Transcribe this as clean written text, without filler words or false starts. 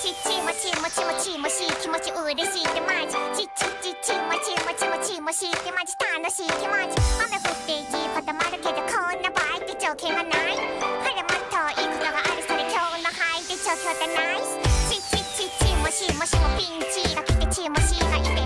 ちちもちもちもちもし気持ち嬉しいってマジちちちちもちもちもちもしってマジ楽しい気持ち雨降って地固まるけどこんな場合って条件がないほらもっといいことがあるそれ今日の範囲で状況ってナイスちちちちもしもしもピンチが来てちもしがいて